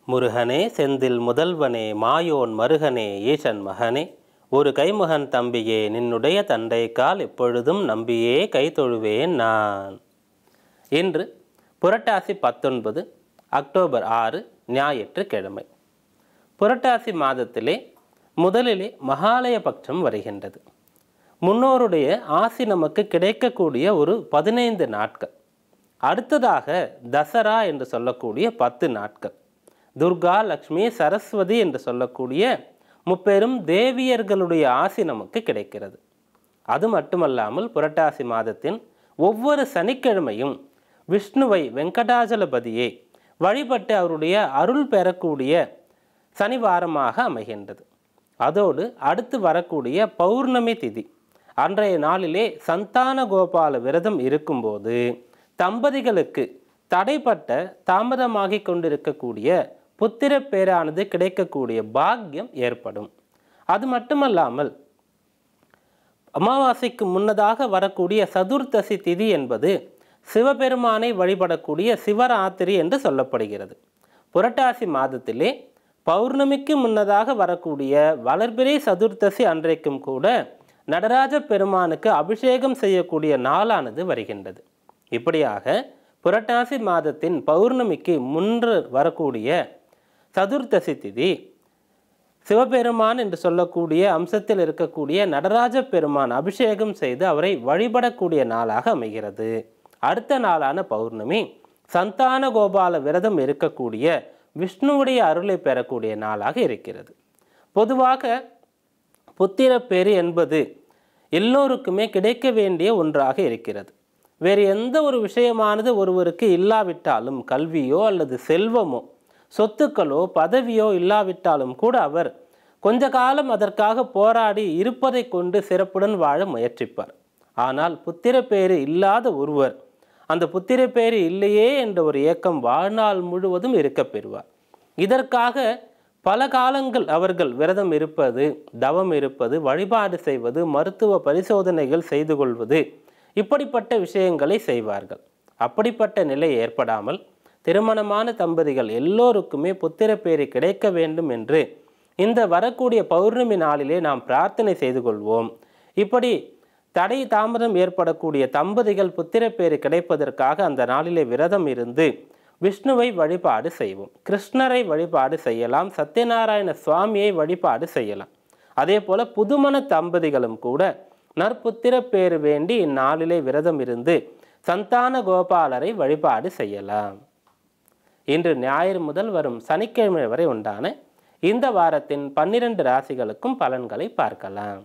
முருகனே செந்தில் முதல்வனே மாயோன் மருகனே ஈசன் மகனே ஒரு கைமுகன் தம்பியே நின்னுடைய தண்டைக்கால் எப்பொழுதும் நம்பியே கைதொழுவேன் நான். இன்று புரட்டாசி 19 அக்டோபர் 6 ஞாயிற்றுக்கிழமை. புரட்டாசி மாதத்திலே முதலிலே மகாலய பட்சம் வருகின்றது. முன்னோருடைய ஆசி நமக்கு கிடைக்கக்கூடிய ஒரு 15 நாட்கள். அடுத்ததாக தசரா என்று சொல்லக்கூடிய 10 நாட்கள். துர்கா, லக்ஷ்மி, சரஸ்வதி என்று சொல்லக்கூடிய முப்பெரும் தேவியர்களுடைய ஆசி நமக்கு கிடைக்கிறது. அது மட்டுமல்லாமல் புரட்டாசி மாதத்தின் ஒவ்வொரு சனிக்கிழமையும் விஷ்ணுவை, வெங்கடாஜலபதியை வழிபட்டு அவருடைய அருள் பெறக்கூடிய சனிவாரமாக அமைகின்றது. அதோடு அடுத்து வரக்கூடிய பௌர்ணமி திதி அன்றைய நாளிலே சந்தான கோபால விரதம் இருக்கும்போது தம்பதிகளுக்கு தடைப்பட்ட தாமதமாகி கொண்டிருக்கக்கூடிய புத்திர பேரானது கிடைக்கக்கூடிய பாக்கியம் ஏற்படும். அது மட்டுமல்லாமல் அமாவாசைக்கு முன்னதாக வரக்கூடிய சதுர்த்தசி திதி என்பது சிவபெருமானை வழிபடக்கூடிய சிவராத்திரி என்று சொல்லப்படுகிறது. புரட்டாசி மாதத்திலே பௌர்ணமிக்கு முன்னதாக வரக்கூடிய வளர்பிறை சதுர்த்தசி அன்றைக்கும் கூட நடராஜ பெருமானுக்கு அபிஷேகம் செய்யக்கூடிய நாளானது வருகின்றது. இப்படியாக புரட்டாசி மாதத்தின் பௌர்ணமிக்கு முன்று வரக்கூடிய சதுர்த்தசி திதி சிவபெருமான் என்று சொல்லக்கூடிய அம்சத்தில் இருக்கக்கூடிய நடராஜ பெருமான் அபிஷேகம் செய்து அவரை வழிபடக்கூடிய நாளாக அமைகிறது. அடுத்த நாளான பௌர்ணமி சந்தான கோபால விரதம் இருக்கக்கூடிய விஷ்ணுவுடைய அருளை பெறக்கூடிய நாளாக இருக்கிறது. பொதுவாக புத்திர பேறு என்பது எல்லோருக்குமே கிடைக்க வேண்டிய ஒன்றாக இருக்கிறது. வேறு எந்த ஒரு விஷயமானது ஒருவருக்கு இல்லாவிட்டாலும், கல்வியோ அல்லது செல்வமோ சொத்துக்களோ பதவியோ இல்லாவிட்டாலும் கூட அவர் கொஞ்ச காலம் அதற்காக போராடி இருப்பதை கொண்டு சிறப்புடன் வாழ முயற்சிப்பார். ஆனால் புத்திர பேறு இல்லாத ஒருவர் அந்த புத்திர பேறு இல்லையே என்ற ஒரு ஏக்கம் வாழ்நாள் முழுவதும் இருக்க பெறுவார். இதற்காக பல காலங்கள் அவர்கள் விரதம் இருப்பது, தவம் இருப்பது, வழிபாடு செய்வது, மருத்துவ பரிசோதனைகள் செய்து கொள்வது, இப்படிப்பட்ட விஷயங்களை செய்வார்கள். அப்படிப்பட்ட நிலை ஏற்படாமல் திருமணமான தம்பதிகள் எல்லோருக்குமே புத்திர பேறு கிடைக்க வேண்டும் என்று இந்த வரக்கூடிய பௌர்ணமி நாளிலே நாம் பிரார்த்தனை செய்து கொள்வோம். இப்படி தடை தாமதம் ஏற்படக்கூடிய தம்பதிகள் புத்திர பேறு கிடைப்பதற்காக அந்த நாளிலே விரதம் இருந்து விஷ்ணுவை வழிபாடு செய்வோம், கிருஷ்ணரை வழிபாடு செய்யலாம், சத்யநாராயண சுவாமியை வழிபாடு செய்யலாம். அதே போல புதுமண தம்பதிகளும் கூட நற்புத்திர பேறு வேண்டி இந்நாளிலே விரதம் இருந்து சந்தான கோபாலரை வழிபாடு செய்யலாம். இன்று ஞாயிறு முதல் வரும் சனிக்கிழமை வரை உண்டான இந்த வாரத்தின் 12 ராசிகளுக்கும் பலன்களை பார்க்கலாம்.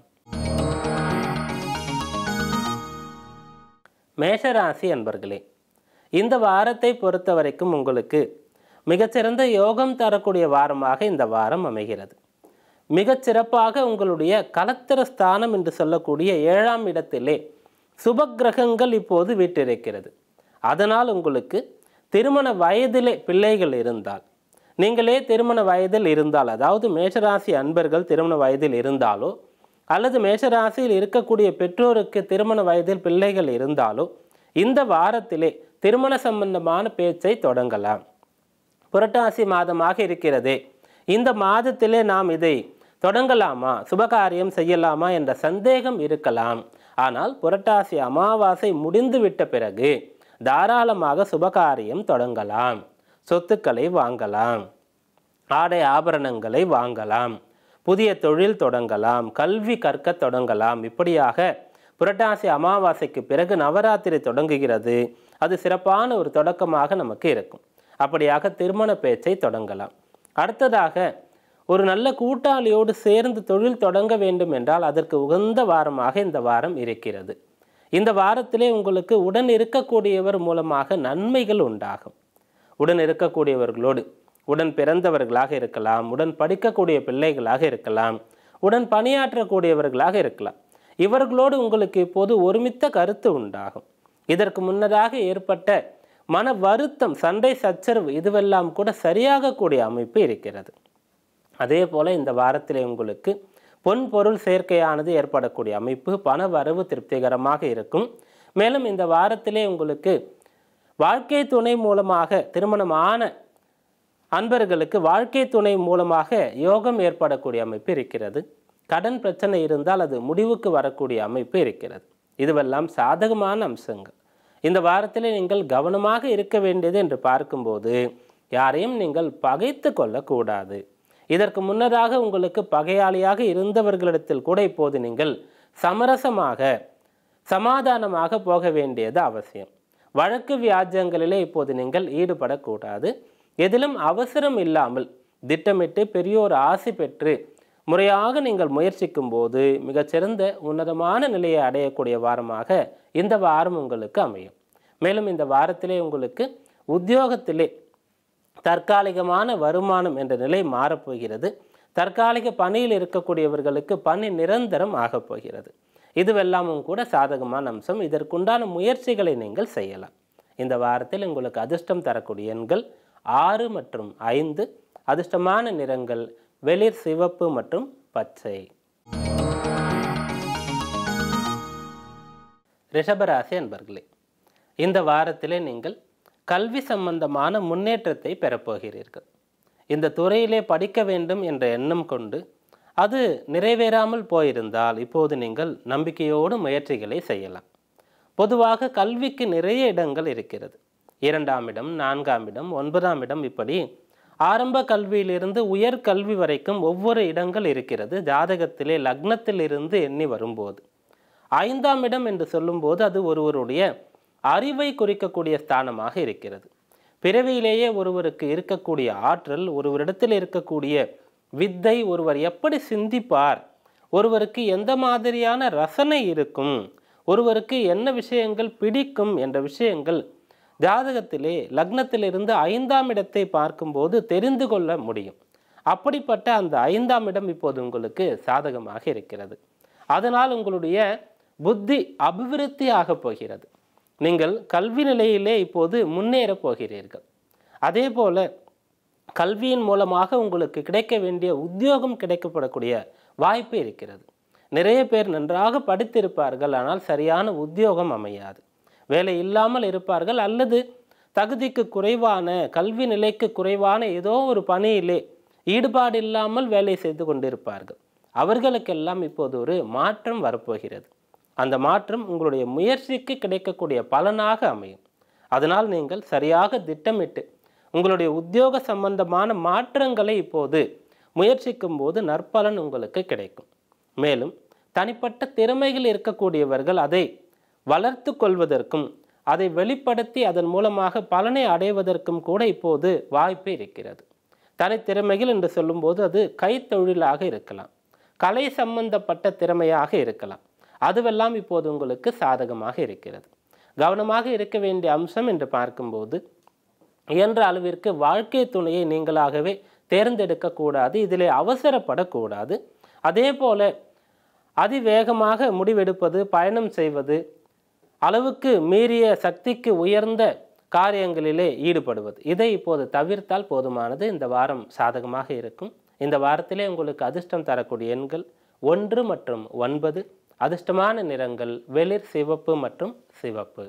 மேஷராசி அன்பர்களே, இந்த வாரத்தை பொறுத்த வரைக்கும் உங்களுக்கு மிகச்சிறந்த யோகம் தரக்கூடிய வாரமாக இந்த வாரம் அமைகிறது. மிகச்சிறப்பாக உங்களுடைய கலத்திர ஸ்தானம் என்று சொல்லக்கூடிய 7ஆம் இடத்திலே சுபக்கிரகங்கள் இப்போது வீற்றிருக்கிறது. அதனால் உங்களுக்கு திருமண வயதிலே பிள்ளைகள் இருந்தால், நீங்களே திருமண வயதில் இருந்தால், அதாவது மேஷராசி அன்பர்கள் திருமண வயதில் இருந்தாலோ அல்லது மேஷராசியில் இருக்கக்கூடிய பெற்றோருக்கு திருமண வயதில் பிள்ளைகள் இருந்தாலோ இந்த வாரத்திலே திருமண சம்பந்தமான பேச்சை தொடங்கலாம். புரட்டாசி மாதமாக இருக்கிறதே, இந்த மாதத்திலே நாம் இதை தொடங்கலாமா, சுபகாரியம் செய்யலாமா என்ற சந்தேகம் இருக்கலாம். ஆனால் புரட்டாசி அமாவாசை முடிந்துவிட்ட பிறகு தாராளமாக சுபகாரியம் தொடங்கலாம். சொத்துக்களை வாங்கலாம், ஆடை ஆபரணங்களை வாங்கலாம், புதிய தொழில் தொடங்கலாம், கல்வி கற்க தொடங்கலாம். இப்படியாக புரட்டாசி அமாவாசைக்கு பிறகு நவராத்திரி தொடங்குகிறது. அது சிறப்பான ஒரு தொடக்கமாக நமக்கு இருக்கும். அப்படியாக திருமண பேச்சை தொடங்கலாம். அடுத்ததாக ஒரு நல்ல கூட்டாளியோடு சேர்ந்து தொழில் தொடங்க வேண்டும் என்றால் அதற்கு உகந்த வாரமாக இந்த வாரம் இருக்கிறது. இந்த வாரத்திலே உங்களுக்கு உடன் இருக்கக்கூடியவர் மூலமாக நன்மைகள் உண்டாகும். உடன் இருக்கக்கூடியவர்களோடு, உடன் பிறந்தவர்களாக இருக்கலாம், உடன் படிக்கக்கூடிய பிள்ளைகளாக இருக்கலாம், உடன் பணியாற்றக்கூடியவர்களாக இருக்கலாம். இவர்களோடு உங்களுக்கு இப்போது ஒருமித்த கருத்து உண்டாகும். இதற்கு முன்னதாக ஏற்பட்ட மன வருத்தம், சண்டை சச்சரவு இதுவெல்லாம் கூட சரியாகக்கூடிய அமைப்பு இருக்கிறது. அதே போல இந்த வாரத்திலே உங்களுக்கு பொன் பொருள் சேர்க்கையானது ஏற்படக்கூடிய அமைப்பு, பண வரவு திருப்திகரமாக இருக்கும். மேலும் இந்த வாரத்திலே உங்களுக்கு வாழ்க்கை துணை மூலமாக திருமணமான அன்பர்களுக்கு வாழ்க்கை துணை மூலமாக யோகம் ஏற்படக்கூடிய அமைப்பு இருக்கிறது. கடன் பிரச்சனை இருந்தால் அது முடிவுக்கு வரக்கூடிய அமைப்பு இருக்கிறது. இதுவெல்லாம் சாதகமான அம்சங்கள். இந்த வாரத்தில் நீங்கள் கவனமாக இருக்க வேண்டியது என்று பார்க்கும்போது யாரையும் நீங்கள் பகைத்து கொள்ளக்கூடாது. இதற்கு முன்னதாக உங்களுக்கு பகையாளியாக இருந்தவர்களிடத்தில் கூட இப்போது நீங்கள் சமரசமாக சமாதானமாக போக வேண்டியது அவசியம். வழக்கு வியாஜ்யங்களிலே இப்போது நீங்கள் ஈடுபடக்கூடாது. எதிலும் அவசரம் இல்லாமல் திட்டமிட்டு பெரியோர் ஆசி பெற்று முறையாக நீங்கள் முயற்சிக்கும் போது மிகச்சிறந்த உன்னதமான நிலையை அடையக்கூடிய வாரமாக இந்த வாரம் உங்களுக்கு அமையும். மேலும் இந்த வாரத்திலே உங்களுக்கு உத்தியோகத்திலே தற்காலிகமான வருமானம் என்ற நிலை மாறப்போகிறது. தற்காலிக பணியில் இருக்கக்கூடியவர்களுக்கு பணி நிரந்தரம் ஆகப் போகிறது. இதுவெல்லாமும் கூட சாதகமான அம்சம். இதற்குண்டான முயற்சிகளை நீங்கள் செய்யலாம். இந்த வாரத்தில் உங்களுக்கு அதிர்ஷ்டம் தரக்கூடிய எண்கள் 6 மற்றும் 5. அதிர்ஷ்டமான நிறங்கள் வெளிர் சிவப்பு மற்றும் பச்சை. ரிஷபராசி அன்பர்களே, இந்த வாரத்திலே நீங்கள் கல்வி சம்பந்தமான முன்னேற்றத்தை பெறப்போகிறீர்கள். இந்த துறையிலே படிக்க வேண்டும் என்ற எண்ணம் கொண்டு அது நிறைவேறாமல் போயிருந்தால் இப்போது நீங்கள் நம்பிக்கையோடு முயற்சிகளை செய்யலாம். பொதுவாக கல்விக்கு நிறைய இடங்கள் இருக்கிறது. 2ஆம் இடம், 4ஆம் இடம், 9ஆம் இடம், இப்படி ஆரம்ப கல்வியிலிருந்து உயர்கல்வி வரைக்கும் ஒவ்வொரு இடங்கள் இருக்கிறது. ஜாதகத்திலே லக்னத்தில் இருந்து எண்ணி வரும்போது 5ஆம் இடம் என்று சொல்லும்போது அது ஒருவருடைய அறிவை குறிக்கக்கூடிய ஸ்தானமாக இருக்கிறது. பிறவியிலேயே ஒருவருக்கு இருக்கக்கூடிய ஆற்றல், ஒருவரிடத்தில் இருக்கக்கூடிய வித்தை, ஒருவர் எப்படி சிந்திப்பார், ஒருவருக்கு எந்த மாதிரியான ரசனை இருக்கும், ஒருவருக்கு என்ன விஷயங்கள் பிடிக்கும் என்ற விஷயங்கள் ஜாதகத்திலே லக்னத்திலிருந்து 5ஆம் இடத்தை பார்க்கும்போது தெரிந்து கொள்ள முடியும். அப்படிப்பட்ட அந்த 5ஆம் இடம் இப்போது உங்களுக்கு சாதகமாக இருக்கிறது. அதனால் உங்களுடைய புத்தி அபிவிருத்தி ஆகப் போகிறது. நீங்கள் கல்வி நிலையிலே இப்போது முன்னேறப் போகிறீர்கள். அதே போல கல்வியின் மூலமாக உங்களுக்கு கிடைக்க வேண்டிய உத்தியோகம் கிடைக்கப்படக்கூடிய வாய்ப்பு இருக்கிறது. நிறைய பேர் நன்றாக படித்திருப்பார்கள், ஆனால் சரியான உத்தியோகம் அமையாது. வேலை இல்லாமல் இருப்பார்கள், அல்லது தகுதிக்கு குறைவான, கல்வி நிலைக்கு குறைவான ஏதோ ஒரு பணியிலே ஈடுபாடு இல்லாமல் வேலை செய்து கொண்டிருப்பார்கள். அவர்களுக்கெல்லாம் இப்போது ஒரு மாற்றம் வரப்போகிறது. அந்த மாற்றம் உங்களுடைய முயற்சிக்கு கிடைக்கக்கூடிய பலனாக அமையும். அதனால் நீங்கள் சரியாக திட்டமிட்டு உங்களுடைய உத்தியோக சம்பந்தமான மாற்றங்களை இப்போது முயற்சிக்கும் போது நற்பலன் உங்களுக்கு கிடைக்கும். மேலும் தனிப்பட்ட திறமைகள் இருக்கக்கூடியவர்கள் அதை வளர்த்து கொள்வதற்கும் அதை வெளிப்படுத்தி அதன் மூலமாக பலனை அடைவதற்கும் கூட இப்போது வாய்ப்பு இருக்கிறது. தனித்திறமைகள் என்று சொல்லும்போது அது கைத்தொழிலாக இருக்கலாம், கலை சம்பந்தப்பட்ட திறமையாக இருக்கலாம். அதுவெல்லாம் இப்போது உங்களுக்கு சாதகமாக இருக்கிறது. கவனமாக இருக்க வேண்டிய அம்சம் என்று பார்க்கும்போது இயன்ற அளவிற்கு வாழ்க்கை துணையை நீங்களாகவே தேர்ந்தெடுக்கக்கூடாது. இதிலே அவசரப்படக்கூடாது. அதே போல அதிவேகமாக முடிவெடுப்பது, பயணம் செய்வது, அளவுக்கு மீறிய சக்திக்கு உயர்ந்த காரியங்களிலே ஈடுபடுவது, இதை இப்போது தவிர்த்தால் போதுமானது. இந்த வாரம் சாதகமாக இருக்கும். இந்த வாரத்திலே உங்களுக்கு அதிர்ஷ்டம் தரக்கூடிய எண்கள் 1 மற்றும் 9. அதிர்ஷ்டமான நிறங்கள் வெளிர் சிவப்பு மற்றும் சிவப்பு.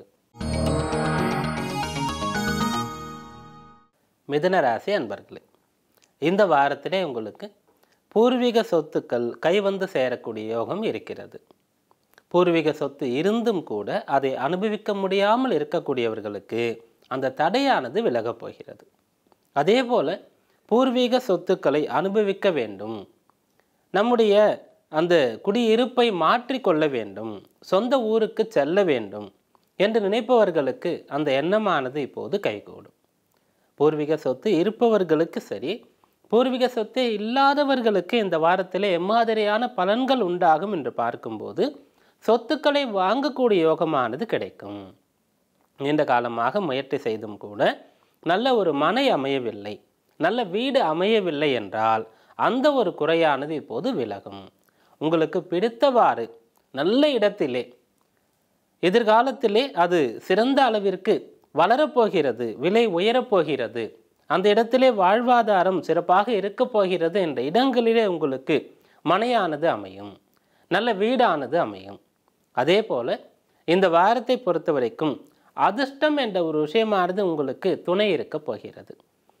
மிதுன ராசி அன்பர்களே, இந்த வாரத்திலே உங்களுக்கு பூர்வீக சொத்துக்கள் கைவந்து சேரக்கூடிய யோகம் இருக்கிறது. பூர்வீக சொத்து இருந்தும் கூட அதை அனுபவிக்க முடியாமல் இருக்கக்கூடியவர்களுக்கு அந்த தடையானது விலகப் போகிறது. அதே போல பூர்வீக சொத்துக்களை அனுபவிக்க வேண்டும், நம்முடைய அந்த குடியிருப்பை மாற்றிக்கொள்ள வேண்டும், சொந்த ஊருக்கு செல்ல வேண்டும் என்று நினைப்பவர்களுக்கு அந்த எண்ணமானது இப்போது கைகூடும். பூர்வீக சொத்து இருப்பவர்களுக்கு சரி, பூர்வீக சொத்தே இல்லாதவர்களுக்கு இந்த வாரத்திலே எம்மாதிரியான பலன்கள் உண்டாகும் என்று பார்க்கும்போது சொத்துக்களை வாங்கக்கூடிய யோகமானது கிடைக்கும். நீண்ட காலமாக முயற்சி செய்தும் கூட நல்ல ஒரு மனை அமையவில்லை, நல்ல வீடு அமையவில்லை என்றால் அந்த ஒரு குறையானது இப்போது விலகும். உங்களுக்கு பிடித்தவாறு நல்ல இடத்திலே எதிர்காலத்திலே அது சிறந்த அளவிற்கு வளரப்போகிறது, விலை உயரப்போகிறது, அந்த இடத்திலே வாழ்வாதாரம் சிறப்பாக இருக்கப் போகிறது என்ற இடங்களிலே உங்களுக்கு மனையானது அமையும், நல்ல வீடானது அமையும். அதே போல இந்த வாரத்தை பொறுத்த வரைக்கும் அதிர்ஷ்டம் என்ற ஒரு விஷயமானது உங்களுக்கு துணை இருக்க போகிறது.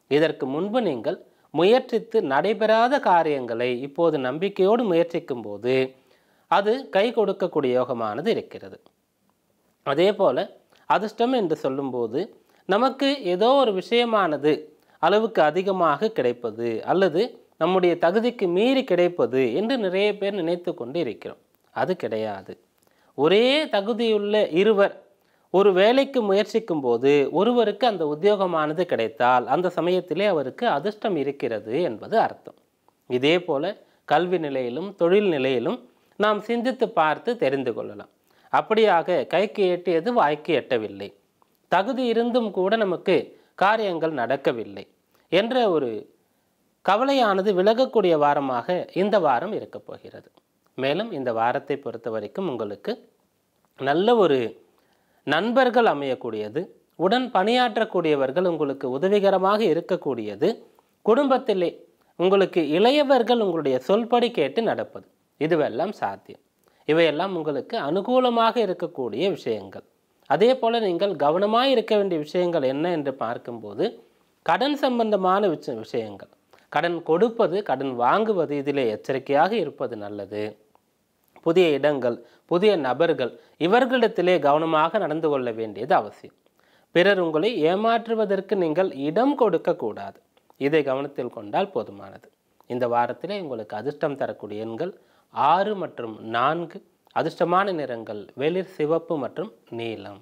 இதற்கு முன்பு நீங்கள் முயற்சித்து நடைபெறாத காரியங்களை இப்போது நம்பிக்கையோடு முயற்சிக்கும் போது அது கை கொடுக்கக்கூடிய யோகமானது இருக்கிறது. அதே போல் அதிர்ஷ்டம் என்று சொல்லும்போது நமக்கு ஏதோ ஒரு விஷயமானது அளவுக்கு அதிகமாக கிடைப்பது அல்லது நம்முடைய தகுதிக்கு மீறி கிடைப்பது என்று நிறைய பேர் நினைத்து கொண்டு இருக்கிறோம். அது கிடையாது. ஒரே தகுதியுள்ள இருவர் ஒரு வேலைக்கு முயற்சிக்கும் போது ஒருவருக்கு அந்த உத்தியோகமானது கிடைத்தால் அந்த சமயத்திலே அவருக்கு அதிர்ஷ்டம் இருக்கிறது என்பது அர்த்தம். இதே போல கல்வி நிலையிலும் தொழில் நிலையிலும் நாம் சிந்தித்து பார்த்து தெரிந்து கொள்ளலாம். அப்படியாக கைக்கு எட்டியது வாய்க்கு எட்டவில்லை, தகுதி இருந்தும் கூட நமக்கு காரியங்கள் நடக்கவில்லை என்ற ஒரு கவலையானது விலகக்கூடிய வாரமாக இந்த வாரம் இருக்கப் போகிறது. மேலும் இந்த வாரத்தை பொறுத்த வரைக்கும் உங்களுக்கு நல்ல ஒரு நண்பர்கள் அமையக்கூடியது, உடன் பணியாற்றக்கூடியவர்கள் உங்களுக்கு உதவிகரமாக இருக்கக்கூடியது, குடும்பத்திலே உங்களுக்கு இளையவர்கள் உங்களுடைய சொல்படி கேட்டு நடப்பது, இதுவெல்லாம் சாத்தியம். இவையெல்லாம் உங்களுக்கு அனுகூலமாக இருக்கக்கூடிய விஷயங்கள். அதே போல் நீங்கள் கவனமாக இருக்க வேண்டிய விஷயங்கள் என்ன என்று பார்க்கும்போது கடன் சம்பந்தமான விஷயங்கள், கடன் கொடுப்பது கடன் வாங்குவது இதிலே எச்சரிக்கையாக இருப்பது நல்லது. புதிய இடங்கள் புதிய நபர்கள் இவர்களிடத்திலே கவனமாக நடந்து கொள்ள வேண்டியது அவசியம். பிறர் உங்களை ஏமாற்றுவதற்கு நீங்கள் இடம் கொடுக்கக்கூடாது, இதை கவனத்தில் கொண்டால் போதுமானது. இந்த வாரத்திலே உங்களுக்கு அதிர்ஷ்டம் தரக்கூடிய எண்கள் 6 மற்றும் 4. அதிர்ஷ்டமான நிறங்கள் வெளிர் சிவப்பு மற்றும் நீலம்.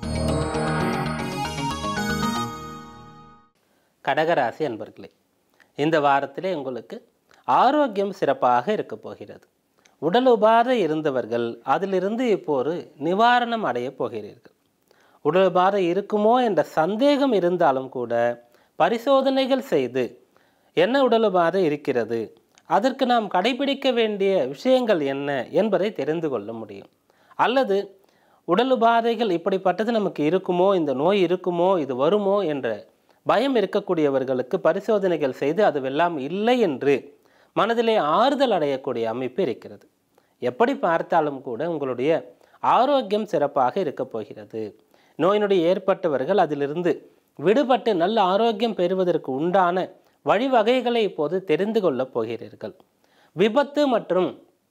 கடகராசி அன்பர்களே, இந்த வாரத்திலே உங்களுக்கு ஆரோக்கியம் சிறப்பாக இருக்க போகிறது. உடல் உபாதை இருந்தவர்கள் அதிலிருந்து இப்போது நிவாரணம் அடைய போகிறீர்கள். உடல் உபாதை இருக்குமோ என்ற சந்தேகம் இருந்தாலும் கூட பரிசோதனைகள் செய்து என்ன உடல் உபாதை இருக்கிறது, அதற்கு நாம் கடைபிடிக்க வேண்டிய விஷயங்கள் என்ன என்பதை தெரிந்து கொள்ள முடியும். அல்லது உடல் உபாதைகள் இப்படிப்பட்டது நமக்கு இருக்குமோ, இந்த நோய் இருக்குமோ, இது வருமோ என்ற பயம் இருக்கக்கூடியவர்களுக்கு பரிசோதனைகள் செய்து அதுவெல்லாம் இல்லை என்று மனதிலே ஆறுதல் அடையக்கூடிய அமைப்பு இருக்கிறது. எப்படி பார்த்தாலும் கூட உங்களுடைய ஆரோக்கியம் சிறப்பாக இருக்க போகிறது. நோயினுடைய ஏற்பட்டவர்கள் அதிலிருந்து விடுபட்டு நல்ல ஆரோக்கியம் பெறுவதற்கு உண்டான வழிவகைகளை இப்போது தெரிந்து கொள்ளப் போகிறீர்கள். விபத்து மற்றும்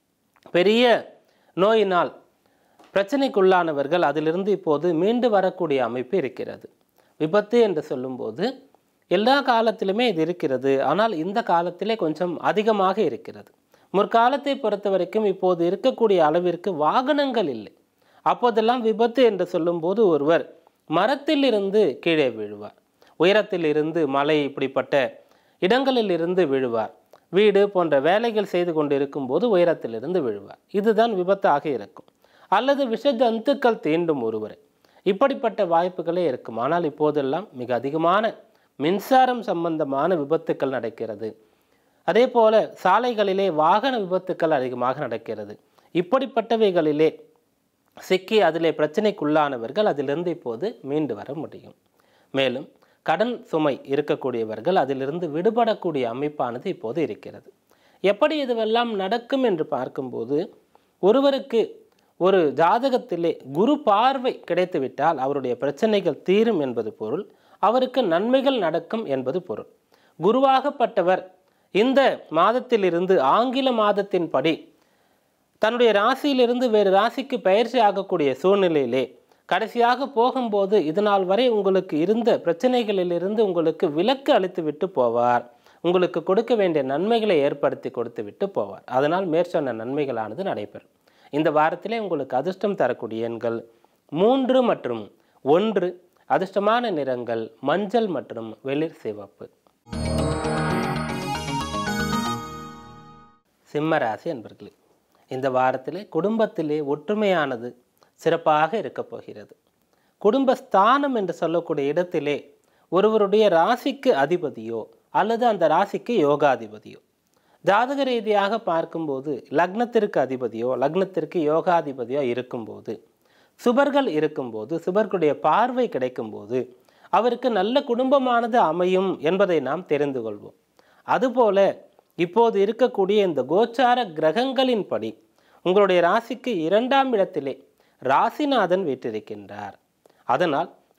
பெரிய நோயினால் பிரச்சனைக்குள்ளானவர்கள் அதிலிருந்து இப்போது மீண்டு வரக்கூடிய அமைப்பு இருக்கிறது. விபத்து என்று சொல்லும்போது எல்லா காலத்திலுமே இது இருக்கிறது, ஆனால் இந்த காலத்திலே கொஞ்சம் அதிகமாக இருக்கிறது. முற்காலத்தை பொறுத்த வரைக்கும் இப்போது இருக்கக்கூடிய அளவிற்கு வாகனங்கள் இல்லை. அப்போதெல்லாம் விபத்து என்று சொல்லும்போது ஒருவர் மரத்தில் இருந்து கீழே விழுவார், உயரத்தில் இருந்து மலை இப்படிப்பட்ட இடங்களில் இருந்து விழுவார், வீடு போன்ற வேலைகள் செய்து கொண்டு இருக்கும்போது உயரத்திலிருந்து விழுவார். இதுதான் விபத்தாக இருக்கும். அல்லது விஷ ஜந்துக்கள் தீண்டும் ஒருவரை, இப்படிப்பட்ட வாய்ப்புகளே இருக்கும். ஆனால் இப்போதெல்லாம் மிக அதிகமான மின்சாரம் சம்பந்தமான விபத்துக்கள் நடக்கிறது. அதே போல சாலைகளிலே வாகன விபத்துக்கள் அதிகமாக நடக்கிறது. இப்படிப்பட்டவைகளிலே சிக்கி அதிலே பிரச்சனைக்குள்ளானவர்கள் அதிலிருந்து இப்போது மீண்டு வர முடியும். மேலும் கடன் சுமை இருக்கக்கூடியவர்கள் அதிலிருந்து விடுபடக்கூடிய அமைப்பானது இப்போது இருக்கிறது. எப்படி இதுவெல்லாம் நடக்கும் என்று பார்க்கும்போது ஒருவருக்கு ஒரு ஜாதகத்திலே குரு பார்வை கிடைத்துவிட்டால் அவருடைய பிரச்சனைகள் தீரும் என்பது பொருள், அவருக்கு நன்மைகள் நடக்கும் என்பது பொருள். குருவாகப்பட்டவர் இந்த மாதத்திலிருந்து ஆங்கில மாதத்தின் படி தன்னுடைய ராசியிலிருந்து வேறு ராசிக்கு பயிற்சி ஆகக்கூடிய சூழ்நிலையிலே கடைசியாக போகும்போது இதனால் வரை உங்களுக்கு இருந்த பிரச்சனைகளிலிருந்து உங்களுக்கு விலக்கு அளித்து விட்டு போவார். உங்களுக்கு கொடுக்க வேண்டிய நன்மைகளை ஏற்படுத்தி கொடுத்து விட்டு போவார். அதனால் மேற்சொன்ன நன்மைகளானது நடைபெறும். இந்த வாரத்திலே உங்களுக்கு அதிர்ஷ்டம் தரக்கூடிய எண்கள் 3 மற்றும் 1. அதிர்ஷ்டமான நிறங்கள் மஞ்சள் மற்றும் வெளிர் சிவப்பு. சிம்ம ராசி அன்பர்களே, இந்த வாரத்திலே குடும்பத்திலே ஒற்றுமையானது சிறப்பாக இருக்க போகிறது. குடும்பஸ்தானம் என்று சொல்லக்கூடிய இடத்திலே ஒருவருடைய ராசிக்கு அதிபதியோ அல்லது அந்த ராசிக்கு யோகாதிபதியோ, ஜாதக ரீதியாக பார்க்கும்போது லக்னத்திற்கு அதிபதியோ லக்னத்திற்கு யோகாதிபதியோ இருக்கும்போது, சுபர்கள் இருக்கும்போது, சுபர்களுடைய பார்வை கிடைக்கும்போது அவருக்கு நல்ல குடும்பமானது அமையும் என்பதை நாம் தெரிந்து கொள்வோம். அதுபோல இப்போது இருக்கக்கூடிய இந்த கோச்சார கிரகங்களின்படி உங்களுடைய ராசிக்கு 2ஆம் இடத்திலே ராசிநாதன் வீற்றிருக்கின்றார். அதனால்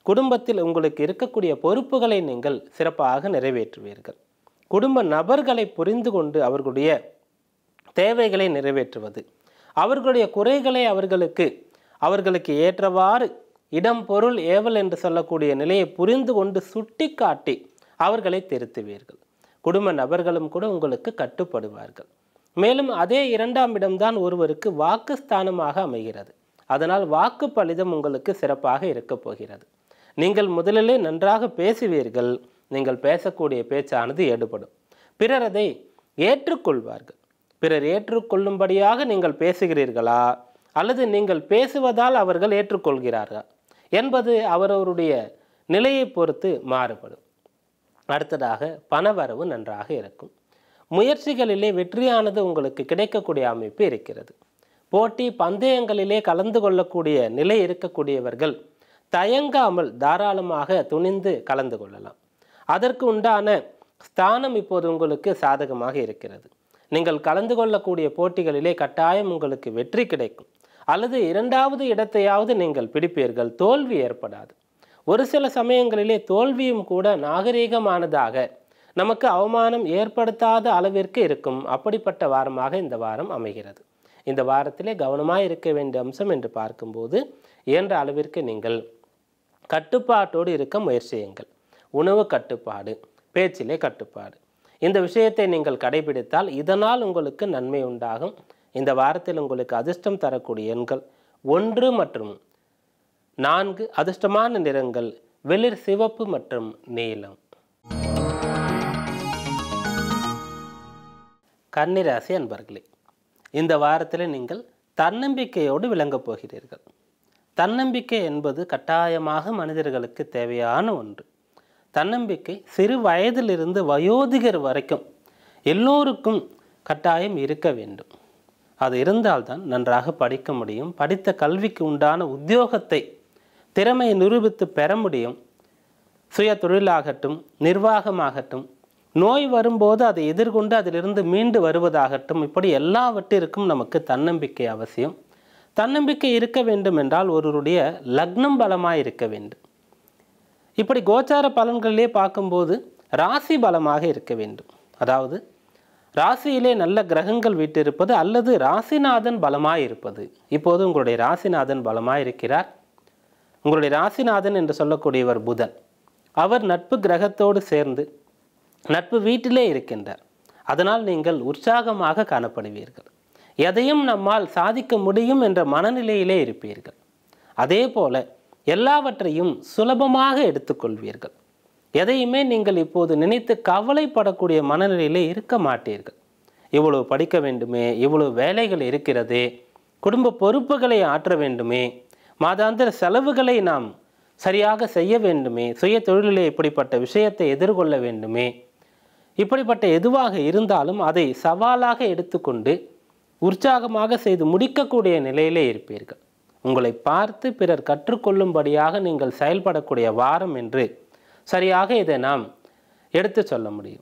குடும்பத்தில் உங்களுக்கு இருக்கக்கூடிய பொறுப்புகளை நீங்கள் சிறப்பாக நிறைவேற்றுவீர்கள். குடும்ப நபர்களை புரிந்து கொண்டு அவர்களுடைய தேவைகளை நிறைவேற்றுவது, அவர்களுடைய குறைகளை அவர்களுக்கு ஏற்றவாறு இடம் பொருள் ஏவல் என்று சொல்லக்கூடிய நிலையை புரிந்து கொண்டு சுட்டி காட்டி அவர்களை திருத்துவீர்கள். குடும்ப நபர்களும் கூட உங்களுக்கு கட்டுப்படுவார்கள். மேலும் அதே 2ஆம் இடம்தான் ஒருவருக்கு வாக்குஸ்தானமாக அமைகிறது. அதனால் வாக்கு பலிதம் உங்களுக்கு சிறப்பாக இருக்கப் போகிறது. நீங்கள் முதலிலே நன்றாக பேசுவீர்கள். நீங்கள் பேசக்கூடிய பேச்சானது ஈடுபடும். பிறர் அதை ஏற்றுக்கொள்வார்கள். பிறர் ஏற்றுக்கொள்ளும்படியாக நீங்கள் பேசுகிறீர்களா அல்லது நீங்கள் பேசுவதால் அவர்கள் ஏற்றுக்கொள்கிறார்கள் என்பது அவரவருடைய நிலையை பொறுத்து மாறுபடும். அடுத்ததாக பணவரவு நன்றாக இருக்கும். முயற்சிகளிலே வெற்றியானது உங்களுக்கு கிடைக்கக்கூடிய அமைப்பு இருக்கிறது. போட்டி பந்தயங்களிலே கலந்து கொள்ளக்கூடிய நிலை இருக்கக்கூடியவர்கள் தயங்காமல் தாராளமாக துணிந்து கலந்து கொள்ளலாம். அதற்கு உண்டான ஸ்தானம் இப்போது உங்களுக்கு சாதகமாக இருக்கிறது. நீங்கள் கலந்து கொள்ளக்கூடிய போட்டிகளிலே கட்டாயம் உங்களுக்கு வெற்றி கிடைக்கும். அல்லது 2வது இடத்தையாவது நீங்கள் பிடிப்பீர்கள். தோல்வி ஏற்படாது. ஒரு சில சமயங்களிலே தோல்வியும் கூட நாகரீகமானதாக நமக்கு அவமானம் ஏற்படுத்தாத அளவிற்கு இருக்கும். அப்படிப்பட்ட வாரமாக இந்த வாரம் அமைகிறது. இந்த வாரத்திலே கவனமாக இருக்க வேண்டிய அம்சம் என்று பார்க்கும்போது இயன்ற அளவிற்கு நீங்கள் கட்டுப்பாட்டோடு இருக்க முயற்சியுங்கள். உணவு கட்டுப்பாடு, பேச்சிலே கட்டுப்பாடு, இந்த விஷயத்தை நீங்கள் கடைபிடித்தால் இதனால் உங்களுக்கு நன்மை உண்டாகும். இந்த வாரத்தில் உங்களுக்கு அதிர்ஷ்டம் தரக்கூடிய எண்கள் 1 மற்றும் 4. அதிர்ஷ்டமான நிறங்கள் வெளிர் சிவப்பு மற்றும் நீலம். கன்னிராசி அன்பர்களே, இந்த வாரத்தில் நீங்கள் தன்னம்பிக்கையோடு விளங்கப் போகிறீர்கள். தன்னம்பிக்கை என்பது கட்டாயமாக மனிதர்களுக்கு தேவையான ஒன்று. தன்னம்பிக்கை சிறு வயதிலிருந்து வயோதிகர் வரைக்கும் எல்லோருக்கும் கட்டாயம் இருக்க வேண்டும். அது இருந்தால்தான் நன்றாக படிக்க முடியும். படித்த கல்விக்கு உண்டான உத்தியோகத்தை திறமையை நிரூபித்து பெற முடியும். சுய தொழிலாகட்டும், நிர்வாகமாகட்டும், நோய் வரும்போது அதை எதிர்கொண்டு அதிலிருந்து மீண்டு வருவதாகட்டும், இப்படி எல்லாவற்றிற்கும் நமக்கு தன்னம்பிக்கை அவசியம். தன்னம்பிக்கை இருக்க வேண்டும் என்றால் ஒருவருடைய லக்னம் பலமாக இருக்க வேண்டும். இப்படி கோச்சார பலன்களிலே பார்க்கும்போது ராசி பலமாக இருக்க வேண்டும். அதாவது ராசியிலே நல்ல கிரகங்கள் வீட்டிருப்பது அல்லது ராசிநாதன் பலமாக இருப்பது. இப்போது உங்களுடைய ராசிநாதன் பலமாக இருக்கிறார். உங்களுடைய ராசிநாதன் என்று சொல்லக்கூடியவர் புதன். அவர் நட்பு கிரகத்தோடு சேர்ந்து நட்பு வீட்டிலே இருக்கின்றார். அதனால் நீங்கள் உற்சாகமாக காணப்படுவீர்கள். எதையும் நம்மால் சாதிக்க முடியும் என்ற மனநிலையிலே இருப்பீர்கள். அதே போல எல்லாவற்றையும் சுலபமாக எடுத்துக்கொள்வீர்கள். எதையுமே நீங்கள் இப்போது நினைத்து கவலைப்படக்கூடிய மனநிலையிலே இருக்க மாட்டீர்கள். இவ்வளவு படிக்க வேண்டுமே, இவ்வளவு வேலைகள் இருக்கிறதே, குடும்ப பொறுப்புகளை ஆற்ற வேண்டுமே, மாதாந்திர செலவுகளை நாம் சரியாக செய்ய வேண்டுமே, சுய தொழிலிலே இப்படிப்பட்ட விஷயத்தை எதிர்கொள்ள வேண்டுமே, இப்படிப்பட்ட எதுவாக இருந்தாலும் அதை சவாலாக எடுத்துக்கொண்டு உற்சாகமாக செய்து முடிக்கக்கூடிய நிலையிலே இருப்பீர்கள். உங்களை பார்த்து பிறர் கற்றுக்கொள்ளும்படியாக நீங்கள் செயல்படக்கூடிய வாரம் என்று சரியாக இதை நாம் எடுத்து சொல்ல முடியும்.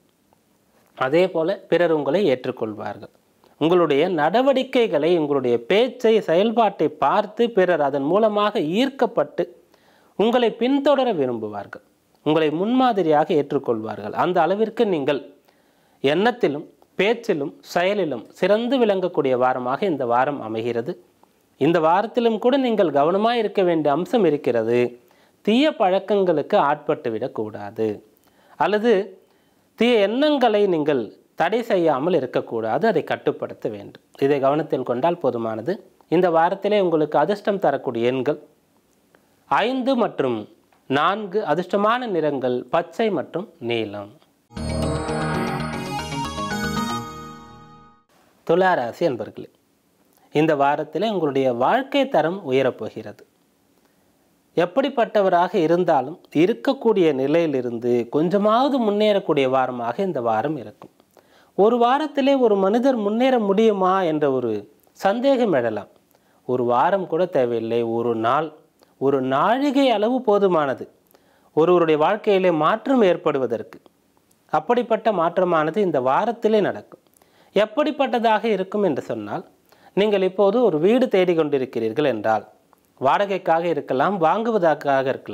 அதே போல பிறர் உங்களை ஏற்றுக்கொள்வார்கள். உங்களுடைய நடவடிக்கைகளை, உங்களுடைய பேச்சை, செயல்பாட்டை பார்த்து பிறர் அதன் மூலமாக ஈர்க்கப்பட்டு உங்களை பின்தொடர விரும்புவார்கள். உங்களை முன்மாதிரியாக ஏற்றுக்கொள்வார்கள். அந்த அளவிற்கு நீங்கள் எண்ணத்திலும் பேச்சிலும் செயலிலும் சிறந்து விளங்கக்கூடிய வாரமாக இந்த வாரம் அமைகிறது. இந்த வாரத்திலும் கூட நீங்கள் கவனமாக இருக்க வேண்டிய அம்சம் இருக்கிறது. தீய பழக்கங்களுக்கு ஆட்பட்டு விடக்கூடாது அல்லது தீய எண்ணங்களை நீங்கள் தடை செய்யாமல் இருக்கக்கூடாது. அதை கட்டுப்படுத்த வேண்டும். இதை கவனத்தில் கொண்டால் போதுமானது. இந்த வாரத்திலே உங்களுக்கு அதிர்ஷ்டம் தரக்கூடிய எண்கள் 5 மற்றும் 4. அதிர்ஷ்டமான நிறங்கள் பச்சை மற்றும் நீலம். துலா ராசி அன்பர்களே, இந்த வாரத்தில் உங்களுடைய வாழ்க்கை தரம் உயரப்போகிறது. எப்படிப்பட்டவராக இருந்தாலும் இருக்கக்கூடிய நிலையிலிருந்து கொஞ்சமாவது முன்னேறக்கூடிய வாரமாக இந்த வாரம் இருக்கும். ஒரு வாரத்திலே ஒரு மனிதர் முன்னேற முடியுமா என்ற ஒரு சந்தேகம் எழலாம். ஒரு வாரம் கூட தேவையில்லை. ஒரு நாள், ஒரு நாழிகை அளவு போதுமானது ஒருவருடைய வாழ்க்கையிலே மாற்றம் ஏற்படுவதற்கு. அப்படிப்பட்ட மாற்றமானது இந்த வாரத்திலே நடக்கும். எப்படிப்பட்டதாக இருக்கும் என்று சொன்னால், நீங்கள் இப்போது ஒரு வீடு தேடிக்கொண்டிருக்கிறீர்கள் என்றால், வாடகைக்காக இருக்கலாம், வாங்குவதற்காக இருக்கலாம்,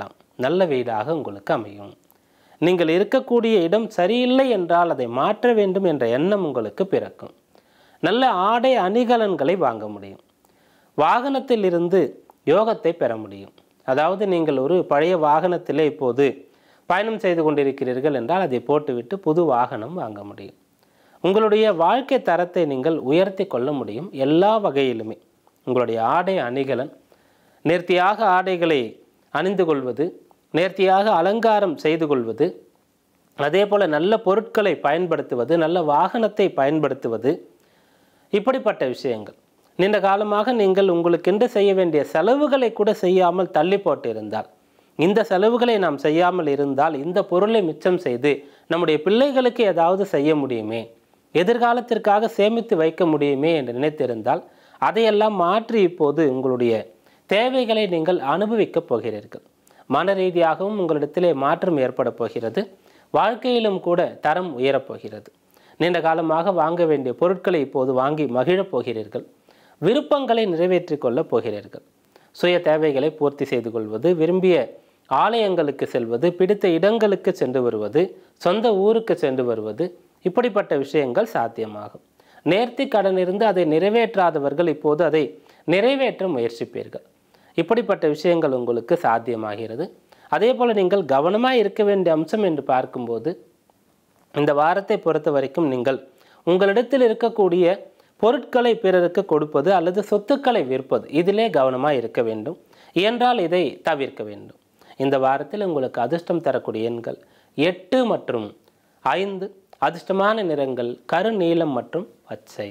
நல்ல வீடாக உங்களுக்கு அமையும். நீங்கள் இருக்கக்கூடிய இடம் சரியில்லை என்றால் அதை மாற்ற வேண்டும் என்ற எண்ணம் உங்களுக்கு பிறக்கும். நல்ல ஆடை அணிகலன்களை வாங்க முடியும். வாகனத்தில் இருந்து யோகத்தை பெற முடியும். அதாவது நீங்கள் ஒரு பழைய வாகனத்திலே இப்போது பயணம் செய்து கொண்டிருக்கிறீர்கள் என்றால் அதை போட்டுவிட்டு புது வாகனம் வாங்க முடியும். உங்களுடைய வாழ்க்கை தரத்தை நீங்கள் உயர்த்தி கொள்ள முடியும். எல்லா வகையிலுமே உங்களுடைய ஆடை அணிகலன், நேர்த்தியாக ஆடைகளை அணிந்து கொள்வது, நேர்த்தியாக அலங்காரம் செய்து கொள்வது, அதே போல் நல்ல பொருட்களை பயன்படுத்துவது, நல்ல வாகனத்தை பயன்படுத்துவது, இப்படிப்பட்ட விஷயங்கள் நீண்ட காலமாக நீங்கள் உங்களுக்கென்று செய்ய வேண்டிய செலவுகளை கூட செய்யாமல் தள்ளி போட்டு இருந்தால், இந்த செலவுகளை நாம் செய்யாமல் இருந்தால் இந்த பொருளை மிச்சம் செய்து நம்முடைய பிள்ளைகளுக்கு ஏதாவது செய்ய முடியுமே, எதிர்காலத்திற்காக சேமித்து வைக்க முடியுமே என்று நினைத்திருந்தால் அதையெல்லாம் மாற்றி இப்போது உங்களுடைய தேவைகளை நீங்கள் அனுபவிக்கப் போகிறீர்கள். மன ரீதியாகவும் உங்களிடத்திலே மாற்றம் ஏற்பட போகிறது. வாழ்க்கையிலும் கூட தரம் உயரப்போகிறது. நீண்ட காலமாக வாங்க வேண்டிய பொருட்களை இப்போது வாங்கி மகிழப் போகிறீர்கள். விருப்பங்களை நிறைவேற்றி கொள்ளப் போகிறீர்கள். சுய தேவைகளை பூர்த்தி செய்து கொள்வது, விரும்பிய ஆலயங்களுக்கு செல்வது, பிடித்த இடங்களுக்கு சென்று வருவது, சொந்த ஊருக்கு சென்று வருவது, இப்படிப்பட்ட விஷயங்கள் சாத்தியமாகும். நேர்த்தி கடன் இருந்து அதை நிறைவேற்றாதவர்கள் இப்போது அதை நிறைவேற்ற முயற்சிப்பீர்கள். இப்படிப்பட்ட விஷயங்கள் உங்களுக்கு சாத்தியமாகிறது. அதே போல் நீங்கள் கவனமாக இருக்க வேண்டிய அம்சம் என்று பார்க்கும்போது, இந்த வாரத்தை பொறுத்த வரைக்கும் நீங்கள் உங்களிடத்தில் இருக்கக்கூடிய பொருட்களை பிறருக்கு கொடுப்பது அல்லது சொத்துக்களை விற்பது, இதிலே கவனமாக இருக்க வேண்டும். இயன்றால் இதை தவிர்க்க வேண்டும். இந்த வாரத்தில் உங்களுக்கு அதிர்ஷ்டம் தரக்கூடிய எண்கள் 8 மற்றும் 5. அதிர்ஷ்டமான நிறங்கள் கருநீலம் மற்றும் பச்சை.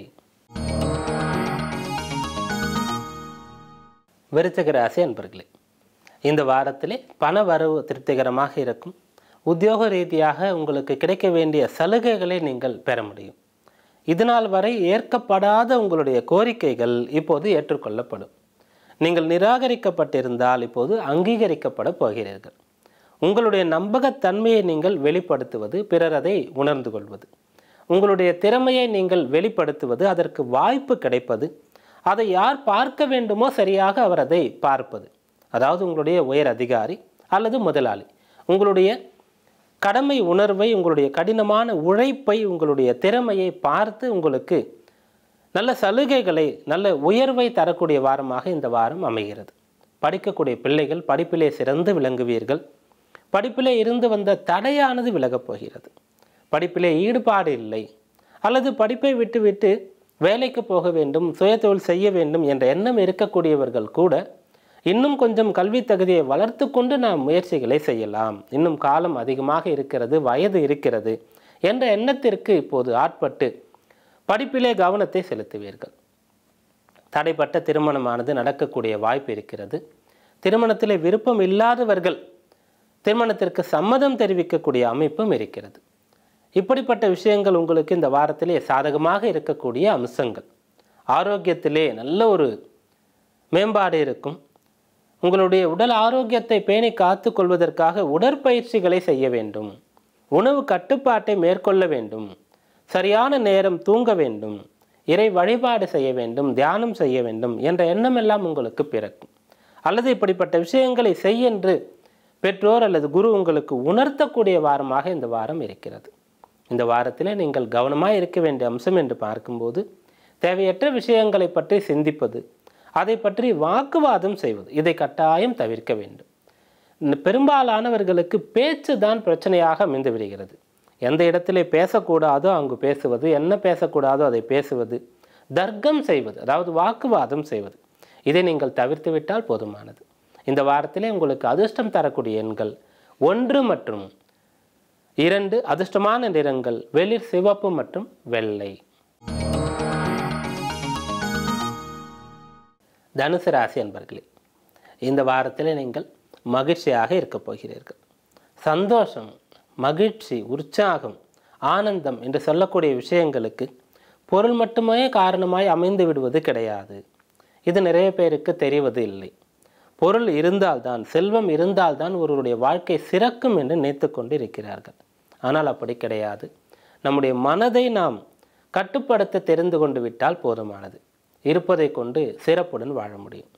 விருச்சிக ராசி அன்பர்களே, இந்த வாரத்திலே பண வரவு திருப்திகரமாக இருக்கும். உத்தியோக ரீதியாக உங்களுக்கு கிடைக்க வேண்டிய சலுகைகளை நீங்கள் பெற முடியும். இதனால் வரை ஏற்கப்படாத உங்களுடைய கோரிக்கைகள் இப்போது ஏற்றுக்கொள்ளப்படும். நீங்கள் நிராகரிக்கப்பட்டிருந்தால் இப்போது அங்கீகரிக்கப்பட போகிறீர்கள். உங்களுடைய நம்பகத்தன்மையை நீங்கள் வெளிப்படுத்துவது, பிறர் அதை உணர்ந்து கொள்வது, உங்களுடைய திறமையை நீங்கள் வெளிப்படுத்துவது, அதற்கு வாய்ப்பு கிடைப்பது, அதை யார் பார்க்க வேண்டுமோ சரியாக அவர் அதை பார்ப்பது, அதாவது உங்களுடைய உயர் அதிகாரி அல்லது முதலாளி உங்களுடைய கடமை உணர்வை, உங்களுடைய கடினமான உழைப்பை, உங்களுடைய திறமையை பார்த்து உங்களுக்கு நல்ல சலுகைகளை, நல்ல உயர்வை தரக்கூடிய வாரமாக இந்த வாரம் அமைகிறது. படிக்கக்கூடிய பிள்ளைகள் படிப்பிலே சிறந்து விளங்குவீர்கள். படிப்பிலே இருந்து வந்த தடையானது விலகப் போகிறது. படிப்பிலே ஈடுபாடு இல்லை அல்லது படிப்பை விட்டுவிட்டு வேலைக்கு போக வேண்டும், சுயதொழில் செய்ய வேண்டும் என்ற எண்ணம் இருக்கக்கூடியவர்கள் கூட இன்னும் கொஞ்சம் கல்வி தகுதியை வளர்த்து கொண்டு நாம் முயற்சிகளை செய்யலாம், இன்னும் காலம் அதிகமாக இருக்கிறது, வயது இருக்கிறது என்ற எண்ணத்திற்கு இப்போது ஆட்பட்டு படிப்பிலே கவனத்தை செலுத்துவீர்கள். தடைப்பட்ட திருமணமானது நடக்கக்கூடிய வாய்ப்பு இருக்கிறது. திருமணத்திலே விருப்பம் இல்லாதவர்கள் திருமணத்திற்கு சம்மதம் தெரிவிக்கக்கூடிய அமைப்பும் இருக்கிறது. இப்படிப்பட்ட விஷயங்கள் உங்களுக்கு இந்த வாரத்திலே சாதகமாக இருக்கக்கூடிய அம்சங்கள். ஆரோக்கியத்திலே நல்ல ஒரு மேம்பாடு இருக்கும். உங்களுடைய உடல் ஆரோக்கியத்தை பேணி காத்து கொள்வதற்காக உடற்பயிற்சிகளை செய்ய வேண்டும், உணவு கட்டுப்பாட்டை மேற்கொள்ள வேண்டும், சரியான நேரம் தூங்க வேண்டும், இறை வழிபாடு செய்ய வேண்டும், தியானம் செய்ய வேண்டும் என்ற எண்ணம் எல்லாம் உங்களுக்கு பிறக்கும். அல்லது இப்படிப்பட்ட விஷயங்களை செய்யென்று பெற்றோர் அல்லது குரு உங்களுக்கு உணர்த்தக்கூடிய வாரமாக இந்த வாரம் இருக்கிறது. இந்த வாரத்தில் நீங்கள் கவனமாக இருக்க வேண்டிய அம்சம் என்று பார்க்கும்போது, தேவையற்ற விஷயங்களை பற்றி சிந்திப்பது, அதை பற்றி வாக்குவாதம் செய்வது, இதை கட்டாயம் தவிர்க்க வேண்டும். பெரும்பாலானவர்களுக்கு பேச்சு தான் பிரச்சனையாக அமைந்து விடுகிறது. எந்த இடத்திலே பேசக்கூடாதோ அங்கு பேசுவது, என்ன பேசக்கூடாதோ அதை பேசுவது, தர்க்கம் செய்வது, அதாவது வாக்குவாதம் செய்வது, இதை நீங்கள் தவிர்த்து விட்டால் போதுமானது. இந்த வாரத்திலே உங்களுக்கு அதிர்ஷ்டம் தரக்கூடிய எண்கள் 1 மற்றும் 2. அதிர்ஷ்டமான நிறங்கள் வெளிர் சிவப்பு மற்றும் வெள்ளை. தனுசு ராசி அன்பர்களே, இந்த வாரத்தில் நீங்கள் மகிழ்ச்சியாக இருக்கப் போகிறீர்கள். சந்தோஷம், மகிழ்ச்சி, உற்சாகம், ஆனந்தம் என்று சொல்லக்கூடிய விஷயங்களுக்கு பொருள் மட்டுமே காரணமாய் அமைந்து விடுவது கிடையாது. இது நிறைய பேருக்கு தெரிவது இல்லை. பொருள் இருந்தால்தான், செல்வம் இருந்தால்தான் ஒருவருடைய வாழ்க்கை சிறக்கும் என்று நினைத்து கொண்டு இருக்கிறார்கள். ஆனால் அப்படி கிடையாது. நம்முடைய மனதை நாம் கட்டுப்படுத்த தெரிந்து கொண்டு விட்டால் போதுமானது. இருப்பதை கொண்டு சிறப்புடன் வாழ முடியும்.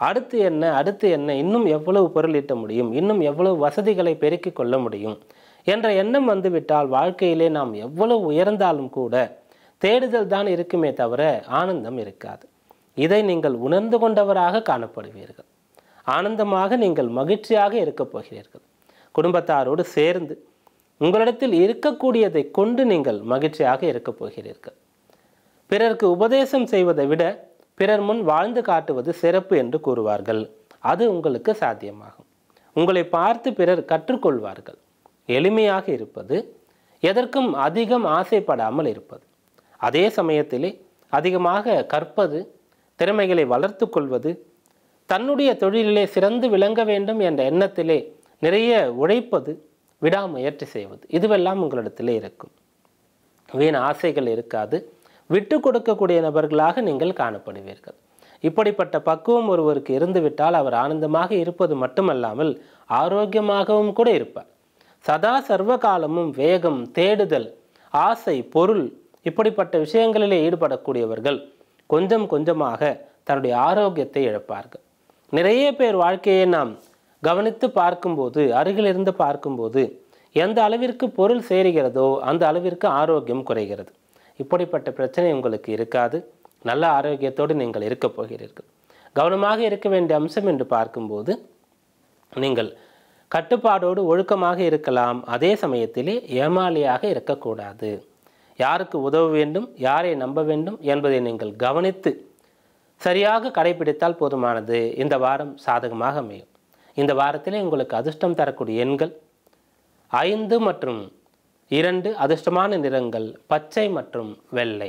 அடுத்து என்ன அடுத்து என்ன, இன்னும் எவ்வளவு பொருள் ஈட்ட முடியும், இன்னும் எவ்வளவு வசதிகளை பெருக்கிக் கொள்ள முடியும் என்ற எண்ணம் வந்துவிட்டால் வாழ்க்கையிலே நாம் எவ்வளவு உயர்ந்தாலும் கூட தேடுதல் தான் இருக்குமே தவிர ஆனந்தம் இருக்காது. இதை நீங்கள் உணர்ந்து கொண்டவராக காணப்படுவீர்கள். ஆனந்தமாக நீங்கள் மகிழ்ச்சியாக இருக்கப் போகிறீர்கள். குடும்பத்தாரோடு சேர்ந்து உங்களிடத்தில் இருக்கக்கூடியதை கொண்டு நீங்கள் மகிழ்ச்சியாக இருக்கப் போகிறீர்கள். பிறருக்கு உபதேசம் செய்வதை விட பிறர் முன் வாழ்ந்து காட்டுவது சிறப்பு என்று கூறுவார்கள். அது உங்களுக்கு சாத்தியமாகும். உங்களை பார்த்து பிறர் கற்றுக்கொள்வார்கள். எளிமையாக இருப்பது, எதற்கும் அதிகம் ஆசைப்படாமல் இருப்பது, அதே சமயத்திலே அதிகமாக கற்பது, திறமைகளை வளர்த்து கொள்வது, தன்னுடைய தொழிலிலே சிறந்து விளங்க வேண்டும் என்ற எண்ணத்திலே நிறைய உழைப்பது, விடாமுயற்சி செய்வது, இதுவெல்லாம் உங்களிடத்திலே இருக்கும். வீண் ஆசைகள் இருக்காது. விட்டு கொடுக்கக்கூடிய நபர்களாக நீங்கள் காணப்படுவீர்கள். இப்படிப்பட்ட பக்குவம் ஒருவருக்கு இருந்துவிட்டால் அவர் ஆனந்தமாக இருப்பது மட்டுமல்லாமல் ஆரோக்கியமாகவும் கூட இருப்பார். சதா சர்வ காலமும் வேகம், தேடுதல், ஆசை, பொருள் இப்படிப்பட்ட விஷயங்களிலே ஈடுபடக்கூடியவர்கள் கொஞ்சம் கொஞ்சமாக தன்னுடைய ஆரோக்கியத்தை இழப்பார்கள். நிறைய பேர் வாழ்க்கையை நாம் கவனித்து பார்க்கும்போது, அருகிலிருந்து பார்க்கும்போது எந்த அளவிற்கு பொருள் சேருகிறதோ அந்த அளவிற்கு ஆரோக்கியம் குறைகிறது. இப்படிப்பட்ட பிரச்சனை உங்களுக்கு இருக்காது. நல்ல ஆரோக்கியத்தோடு நீங்கள் இருக்கப் போகிறீர்கள். கவனமாக இருக்க வேண்டிய அம்சம் என்று பார்க்கும்போது நீங்கள் கட்டுப்பாடோடு ஒழுக்கமாக இருக்கலாம். அதே சமயத்திலே ஏமாளியாக இருக்கக்கூடாது. யாருக்கு உதவ வேண்டும், யாரை நம்ப வேண்டும் என்பதை நீங்கள் கவனித்து சரியாக கடைபிடித்தால் போதுமானது. இந்த வாரம் சாதகமாக அமையும். இந்த வாரத்திலே உங்களுக்கு அதிர்ஷ்டம் தரக்கூடிய எண்கள் 5 மற்றும் 2, அதிர்ஷ்டமான நிறங்கள் பச்சை மற்றும் வெள்ளை.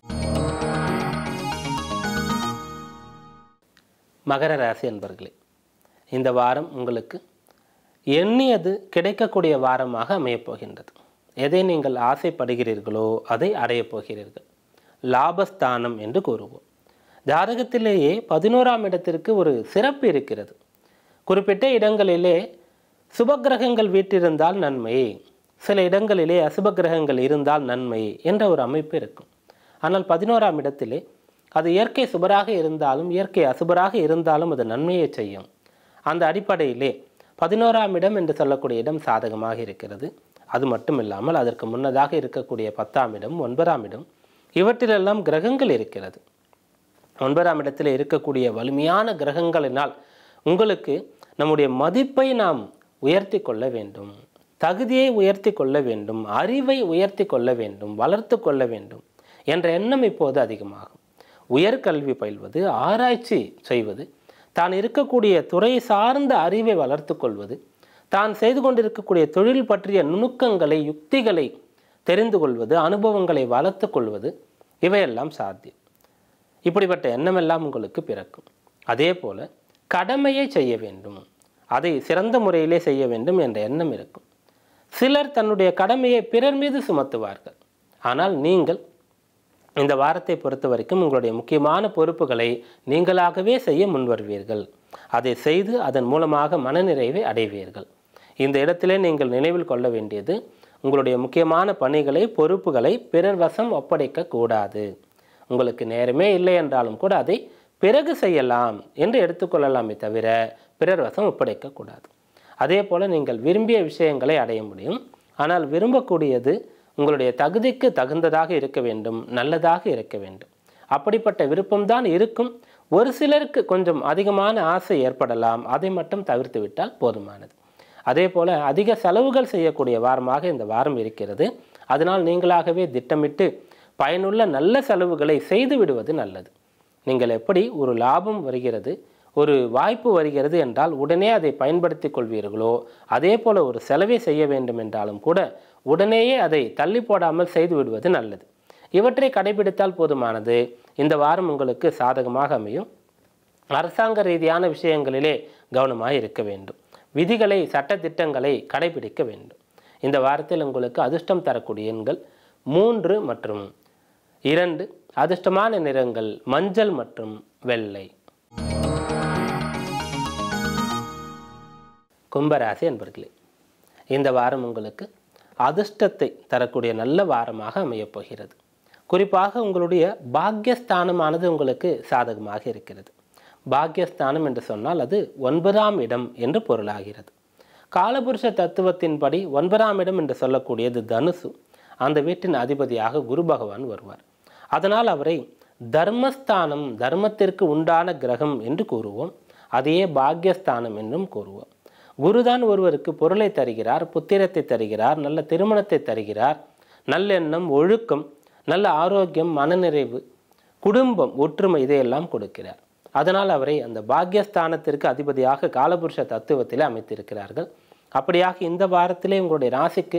மகர ராசி அன்பர்களே, இந்த வாரம் உங்களுக்கு எண்ணியது கிடைக்கக்கூடிய வாரமாக அமையப்போகின்றது. எதை நீங்கள் ஆசைப்படுகிறீர்களோ அதை அடையப் போகிறீர்கள். லாபஸ்தானம் என்று கூறுவோம். ஜாதகத்திலேயே 11ஆம் இடத்திற்கு ஒரு சிறப்பு இருக்கிறது. குறிப்பிட்ட இடங்களிலே சுபகிரகங்கள் வீற்றிருந்தால் நன்மை, சில இடங்களிலே அசுப கிரகங்கள் இருந்தால் நன்மை என்ற ஒரு அமைப்பு இருக்கும். ஆனால் 11ஆம் இடத்திலே அது இயற்கை சுபராக இருந்தாலும் இயற்கை அசுபராக இருந்தாலும் அது நன்மையை செய்யும். அந்த அடிப்படையிலே 11ஆம் இடம் என்று சொல்லக்கூடிய இடம் சாதகமாக இருக்கிறது. அது மட்டும் இல்லாமல் அதற்கு முன்னதாக இருக்கக்கூடிய 10ஆம் இடம், 9ஆம் இடம் இவற்றிலெல்லாம் கிரகங்கள் இருக்கிறது. 9ஆம் இடத்தில் இருக்கக்கூடிய வலிமையான கிரகங்களினால் உங்களுக்கு நம்முடைய மதிப்பை நாம் உயர்த்தி கொள்ள வேண்டும், தகுதியை உயர்த்தி கொள்ள வேண்டும், அறிவை உயர்த்தி கொள்ள வேண்டும், வளர்த்து கொள்ள வேண்டும் என்ற எண்ணம் இப்போது அதிகமாகும். உயர்கல்வி பயில்வது, ஆராய்ச்சி செய்வது, தான் இருக்கக்கூடிய துறை சார்ந்த அறிவை வளர்த்து கொள்வது, தான் செய்து கொண்டிருக்கக்கூடிய தொழில் பற்றிய நுணுக்கங்களை, யுக்திகளை தெரிந்து கொள்வது, அனுபவங்களை வளர்த்து கொள்வது, இவையெல்லாம் சாத்தியம். இப்படிப்பட்ட எண்ணமெல்லாம் உங்களுக்கு பிறக்கும். அதே போல கடமையை செய்ய வேண்டும், அதை சிறந்த முறையிலே செய்ய வேண்டும் என்ற எண்ணம் இருக்கும். சிலர் தன்னுடைய கடமையை பிறர் மீது சுமத்துவார்கள். ஆனால் நீங்கள் இந்த வாரத்தை பொறுத்த வரைக்கும் உங்களுடைய முக்கியமான பொறுப்புகளை நீங்களாகவே செய்ய முன்வருவீர்கள். அதை செய்து அதன் மூலமாக மனநிறைவை அடைவீர்கள். இந்த இடத்திலே நீங்கள் நினைவில் கொள்ள வேண்டியது, உங்களுடைய முக்கியமான பணிகளை, பொறுப்புகளை பிறர் வசம் ஒப்படைக்க கூடாது. உங்களுக்கு நேரமே இல்லை என்றாலும் கூட அதை பிறகு செய்யலாம் என்று எடுத்துக்கொள்ளலாமே தவிர பிறர் வசம் ஒப்படைக்கக்கூடாது. அதே போல் நீங்கள் விரும்பிய விஷயங்களை அடைய முடியும். ஆனால் விரும்பக்கூடியது உங்களுடைய தகுதிக்கு தகுந்ததாக இருக்க வேண்டும், நல்லதாக இருக்க வேண்டும். அப்படிப்பட்ட விருப்பம்தான் இருக்கும். ஒரு சிலருக்கு கொஞ்சம் அதிகமான ஆசை ஏற்படலாம். அதை மட்டும் தவிர்த்து விட்டால் போதுமானது. அதே போல் அதிக செலவுகள் செய்யக்கூடிய வாரமாக இந்த வாரம் இருக்கிறது. அதனால் நீங்களாகவே திட்டமிட்டு பயனுள்ள நல்ல செலவுகளை செய்து விடுவது நல்லது. நீங்கள் எப்படி ஒரு லாபம் வருகிறது, ஒரு வாய்ப்பு வருகிறது என்றால் உடனே அதை பயன்படுத்தி கொள்வீர்களோ, அதே போல் ஒரு செலவை செய்ய வேண்டும் என்றாலும் கூட உடனேயே அதை தள்ளி போடாமல் செய்து விடுவது நல்லது. இவற்றை கடைபிடித்தால் போதுமானது. இந்த வாரம் உங்களுக்கு சாதகமாக அமையும். அரசாங்க ரீதியான விஷயங்களிலே கவனமாக இருக்க வேண்டும். விதிகளை, சட்டத்திட்டங்களை கடைபிடிக்க வேண்டும். இந்த வாரத்தில் உங்களுக்கு அதிர்ஷ்டம் தரக்கூடிய எண்கள் 3 மற்றும் 2, அதிர்ஷ்டமான நிறங்கள் மஞ்சள் மற்றும் வெள்ளை. கும்பராசி அன்பர்களே, இந்த வாரம் உங்களுக்கு அதிர்ஷ்டத்தை தரக்கூடிய நல்ல வாரமாக அமையப்போகிறது. குறிப்பாக உங்களுடைய பாக்கியஸ்தானமானது உங்களுக்கு சாதகமாக இருக்கிறது. பாக்யஸ்தானம் என்று சொன்னால் அது 9ஆம் இடம் என்று பொருளாகிறது. காலபுருஷ தத்துவத்தின்படி 9ஆம் இடம் என்று சொல்லக்கூடியது தனுசு. அந்த வீட்டின் அதிபதியாக குரு பகவான் வருவார். அதனால் அவரை தர்மஸ்தானம், தர்மத்திற்கு உண்டான கிரகம் என்று கூறுவோம். அதையே பாக்யஸ்தானம் என்றும் கூறுவோம். குருதான் ஒருவருக்கு பொருளை தருகிறார், புத்திரத்தை தருகிறார், நல்ல திருமணத்தை தருகிறார், நல்லெண்ணம், ஒழுக்கம், நல்ல ஆரோக்கியம், மனநிறைவு, குடும்பம், ஒற்றுமை இதையெல்லாம் கொடுக்கிறார். அதனால் அவரை அந்த பாக்யஸ்தானத்திற்கு அதிபதியாக காலபுருஷ தத்துவத்தில் அமைத்திருக்கிறார்கள். அப்படியாக இந்த வாரத்திலே உங்களுடைய ராசிக்கு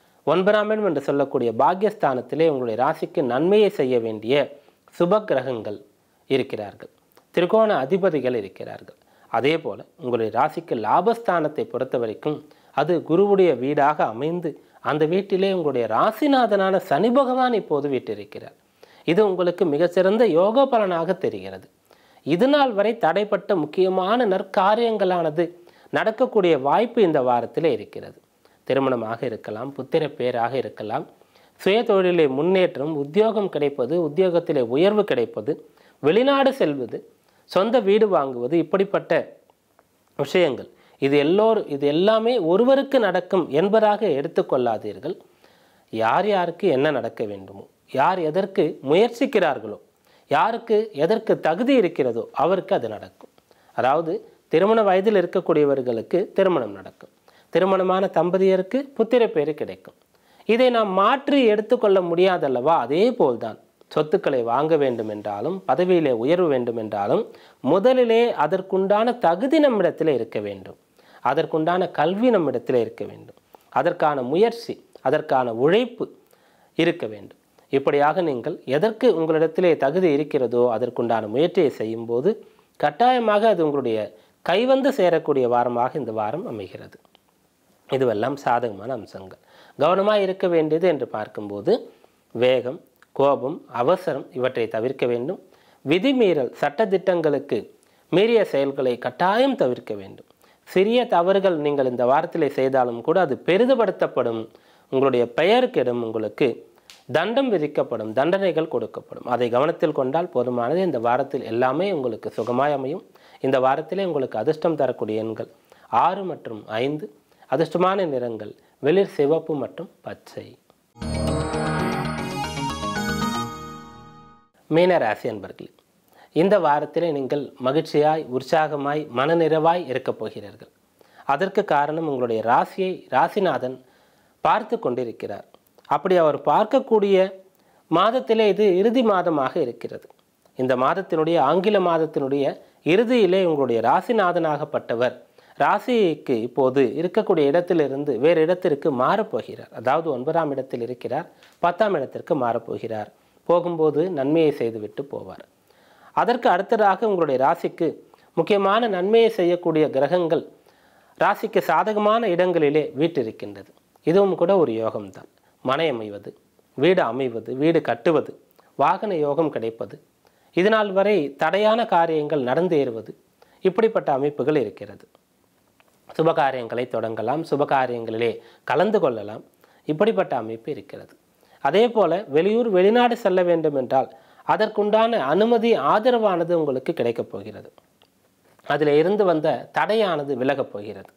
9ஆம் இடம் என்று சொல்லக்கூடிய பாக்யஸ்தானத்திலே உங்களுடைய ராசிக்கு நன்மையை செய்ய வேண்டிய சுப கிரகங்கள் இருக்கிறார்கள், திரிகோண அதிபதிகள் இருக்கிறார்கள். அதே போல் உங்களுடைய ராசிக்கு லாபஸ்தானத்தை பொறுத்த வரைக்கும் அது குருவுடைய வீடாக அமைந்து அந்த வீட்டிலே உங்களுடைய ராசிநாதனான சனி பகவான் இப்போது வீட்டிருக்கிறார். இது உங்களுக்கு மிகச்சிறந்த யோக பலனாக தெரிகிறது. இதுநாள் வரை தடைப்பட்ட முக்கியமான நற்காரியங்களானது நடக்கக்கூடிய வாய்ப்பு இந்த வாரத்தில் இருக்கிறது. திருமணமாக இருக்கலாம், புத்திர பேராக இருக்கலாம், சுய தொழிலே முன்னேற்றம், உத்தியோகம் கிடைப்பது, உத்தியோகத்திலே உயர்வு கிடைப்பது, வெளிநாடு செல்வது, சொந்த வீடு வாங்குவது, இப்படிப்பட்ட விஷயங்கள் இது எல்லாமே ஒருவருக்கு நடக்கும் என்பதாக எடுத்துக்கொள்ளாதீர்கள். யார் யாருக்கு என்ன நடக்க வேண்டுமோ, யார் எதற்கு முயற்சிக்கிறார்களோ, யாருக்கு எதற்கு தகுதி இருக்கிறதோ அவருக்கு அது நடக்கும். அதாவது திருமண வயதில் இருக்கக்கூடியவர்களுக்கு திருமணம் நடக்கும், திருமணமான தம்பதியருக்கு புத்திர பேரு கிடைக்கும். இதை நாம் மாற்றி எடுத்துக்கொள்ள முடியாதல்லவா? அதே போல்தான் சொத்துக்களை வாங்க வேண்டும் என்றாலும், பதவியிலே உயர்வு வேண்டும் என்றாலும் முதலிலே அதற்குண்டான தகுதி நம்மிடத்தில் இருக்க வேண்டும், அதற்குண்டான கல்வி நம்மிடத்தில் இருக்க வேண்டும், அதற்கான முயற்சி, அதற்கான உழைப்பு இருக்க வேண்டும். இப்படியாக நீங்கள் எதற்கு உங்களிடத்திலே தகுதி இருக்கிறதோ அதற்குண்டான முயற்சியை செய்யும்போது கட்டாயமாக அது உங்களுடைய கைவந்து சேரக்கூடிய வாரமாக இந்த வாரம் அமைகிறது. இதுவெல்லாம் சாதகமான அம்சங்கள். கவனமாக இருக்க வேண்டியது என்று பார்க்கும்போது வேகம், கோபம், அவசரம் இவற்றை தவிர்க்க வேண்டும். விதிமீறல், சட்டதிட்டங்களுக்கு மீறிய செயல்களை கட்டாயம் தவிர்க்க வேண்டும். சிறிய தவறுகள் நீங்கள் இந்த வாரத்தில் செய்தாலும் கூட அது பெரிதுபடுத்தப்படும், உங்களுடைய பெயர் கெடும், உங்களுக்கு தண்டம் விதிக்கப்படும், தண்டனைகள் கொடுக்கப்படும். அதை கவனத்தில் கொண்டால் போதுமானது. இந்த வாரத்தில் எல்லாமே உங்களுக்கு சுகமாய் அமையும். இந்த வாரத்திலே உங்களுக்கு அதிர்ஷ்டம் தரக்கூடிய எண்கள் 6 மற்றும் 5, அதிர்ஷ்டமான நிறங்கள் வெளிர் சிவப்பு மற்றும் பச்சை. மீனராசி அன்பர்களே, இந்த வாரத்திலே நீங்கள் மகிழ்ச்சியாய், உற்சாகமாய், மனநிறைவாய் இருக்கப் போகிறீர்கள். அதற்கு காரணம் உங்களுடைய ராசியை ராசிநாதன் பார்த்து கொண்டிருக்கிறார். அப்படி அவர் பார்க்கக்கூடிய மாதத்திலே இது இறுதி மாதமாக இருக்கிறது. இந்த மாதத்தினுடைய ஆங்கில மாதத்தினுடைய இறுதியிலே உங்களுடைய ராசிநாதனாகப்பட்டவர் ராசிக்கு இப்போது இருக்கக்கூடிய இடத்திலிருந்து வேறு இடத்திற்கு மாறப்போகிறார். அதாவது 9ஆம் இடத்தில் இருக்கிறார், 10ஆம் இடத்திற்கு மாறப்போகிறார். போகும்போது நன்மையை செய்துவிட்டு போவார். அதற்கு அடுத்ததாக உங்களுடைய ராசிக்கு முக்கியமான நன்மையை செய்யக்கூடிய கிரகங்கள் ராசிக்கு சாதகமான இடங்களிலே வீட்டிருக்கின்றது. இதுவும் கூட ஒரு யோகம்தான். மனை அமைவது, வீடு அமைவது, வீடு கட்டுவது, வாகன யோகம் கிடைப்பது, இதனால் வரை தடையான காரியங்கள் நடந்தேறுவது, இப்படிப்பட்ட அமைப்புகள் இருக்கிறது. சுபகாரியங்களை தொடங்கலாம், சுபகாரியங்களிலே கலந்து கொள்ளலாம், இப்படிப்பட்ட அமைப்பு இருக்கிறது. அதே போல வெளியூர் வெளிநாடு செல்ல வேண்டும் என்றால் அதற்குண்டான அனுமதி, ஆதரவானது உங்களுக்கு கிடைக்கப் போகிறது. அதில் இருந்து வந்த தடையானது விலகப் போகிறது.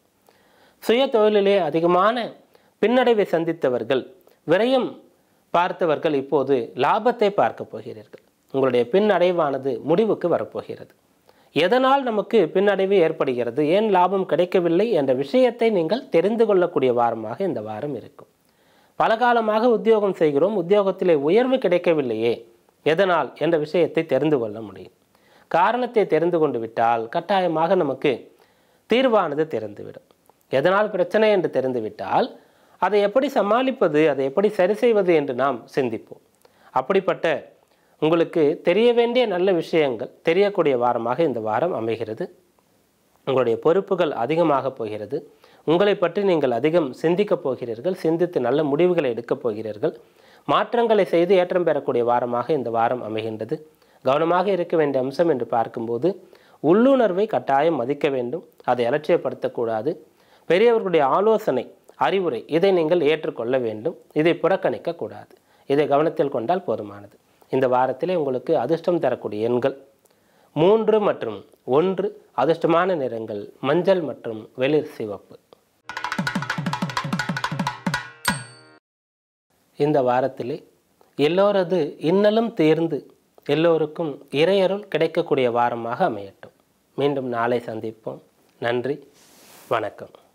சுய தொழிலிலே அதிகமான பின்னடைவை சந்தித்தவர்கள், விரயம் பார்த்தவர்கள் இப்போது லாபத்தை பார்க்க போகிறீர்கள். உங்களுடைய பின்னடைவானது முடிவுக்கு வரப்போகிறது. எதனால் நமக்கு பின்னடைவு ஏற்படுகிறது, ஏன் லாபம் கிடைக்கவில்லை என்ற விஷயத்தை நீங்கள் தெரிந்து கொள்ளக்கூடிய வாரமாக இந்த வாரம் இருக்கும். பல காலமாக உத்தியோகம் செய்கிறோம், உத்தியோகத்திலே உயர்வு கிடைக்கவில்லையே, எதனால் என்ற விஷயத்தை தெரிந்து கொள்ள முடியும். காரணத்தை தெரிந்து கொண்டு விட்டால் கட்டாயமாக நமக்கு தீர்வானது தெரிந்துவிடும். எதனால் பிரச்சனை என்று தெரிந்துவிட்டால் அதை எப்படி சமாளிப்பது, அதை எப்படி சரி செய்வது என்று நாம் சிந்திப்போம். அப்படிப்பட்ட உங்களுக்கு தெரிய வேண்டிய நல்ல விஷயங்கள் தெரியக்கூடிய வாரமாக இந்த வாரம் அமைகிறது. உங்களுடைய பொறுப்புகள் அதிகமாக போகிறது. உங்களை பற்றி நீங்கள் அதிகம் சிந்திக்கப் போகிறீர்கள். சிந்தித்து நல்ல முடிவுகளை எடுக்கப் போகிறீர்கள். மாற்றங்களை செய்து ஏற்றம் பெறக்கூடிய வாரமாக இந்த வாரம் அமைகின்றது. கவனமாக இருக்க வேண்டிய அம்சம் என்று பார்க்கும்போது உள்ளுணர்வை கட்டாயம் மதிக்க வேண்டும். அதை அலட்சியப்படுத்தக்கூடாது. பெரியவர்களுடைய ஆலோசனை, அறிவுரை இதை நீங்கள் ஏற்றுக்கொள்ள வேண்டும். இதை புறக்கணிக்கக்கூடாது. இதை கவனத்தில் கொண்டால் போதுமானது. இந்த வாரத்திலே உங்களுக்கு அதிர்ஷ்டம் தரக்கூடிய எண்கள் 3 மற்றும் 1 அதிர்ஷ்டமான நிறங்கள் மஞ்சள் மற்றும் வெளிர் சிவப்பு. இந்த வாரத்திலே எல்லோரது இன்னலும் தேர்ந்து எல்லோருக்கும் இறையருள் கிடைக்கக்கூடிய வாரமாக அமையட்டும். மீண்டும் நாளை சந்திப்போம். நன்றி, வணக்கம்.